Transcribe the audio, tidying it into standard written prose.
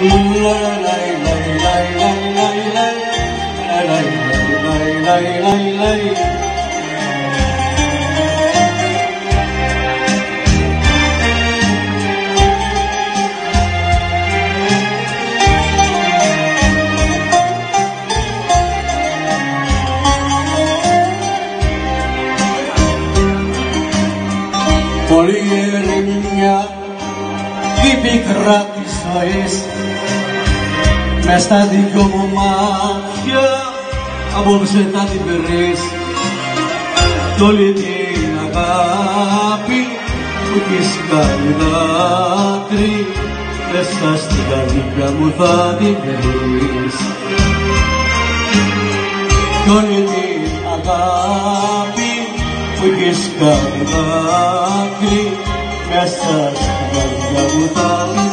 Πολύ ερημιά η πικρά της ζωής μες στα δυο μου μάτια απόψε θα την βρεις κι όλη την αγάπη που της κάνει δάκρυ μέσα στην καρδιά μου θα την βρεις κι όλη την αγάπη που της κάνει δάκρυ μέσα στην καρδιά μου θα την βρεις.